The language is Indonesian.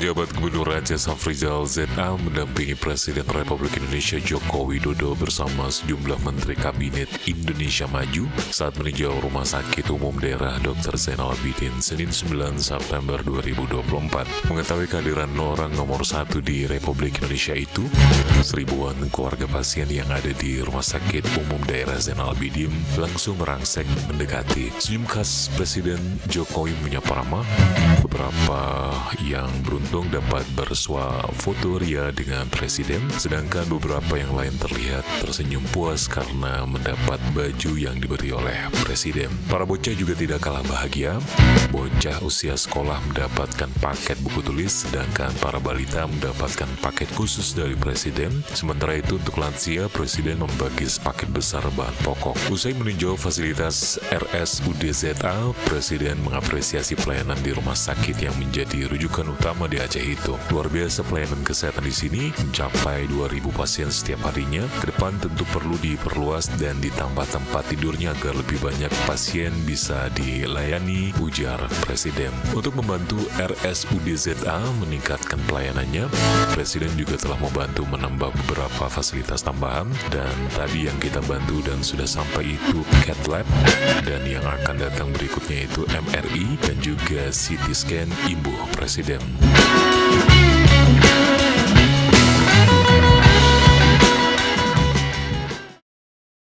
Penjabat Gubernur Aceh Safrizal ZA mendampingi Presiden Republik Indonesia Joko Widodo bersama sejumlah Menteri Kabinet Indonesia Maju saat meninjau Rumah Sakit Umum Daerah Dr. Zainal Abidin Senin 9 September 2024. Mengetahui kehadiran orang nomor satu di Republik Indonesia itu, seribuan keluarga pasien yang ada di Rumah Sakit Umum Daerah Zainal Abidin langsung merangsek mendekati. Senyum khas Presiden Jokowi menyapa ramah. Beberapa yang beruntung dapat bersuah foto ria dengan Presiden, sedangkan beberapa yang lain terlihat tersenyum puas karena mendapat baju yang diberi oleh Presiden. Para bocah juga tidak kalah bahagia. Bocah usia sekolah mendapatkan paket buku tulis, sedangkan para balita mendapatkan paket khusus dari Presiden. Sementara itu untuk lansia, Presiden membagi paket besar bahan pokok. Usai meninjau fasilitas RSUD ZA, Presiden mengapresiasi pelayanan di rumah sakit yang menjadi rujukan utama di Aceh itu. Luar biasa pelayanan kesehatan di sini, mencapai 2.000 pasien setiap harinya. Ke depan tentu perlu diperluas dan ditambah tempat tidurnya agar lebih banyak pasien bisa dilayani, ujar Presiden. Untuk membantu RSUD ZA meningkatkan pelayanannya, Presiden juga telah membantu menambah beberapa fasilitas tambahan, dan tadi yang kita bantu dan sudah sampai itu CAT Lab, dan yang akan datang berikutnya itu MRI dan juga CT scan, imbuh Presiden.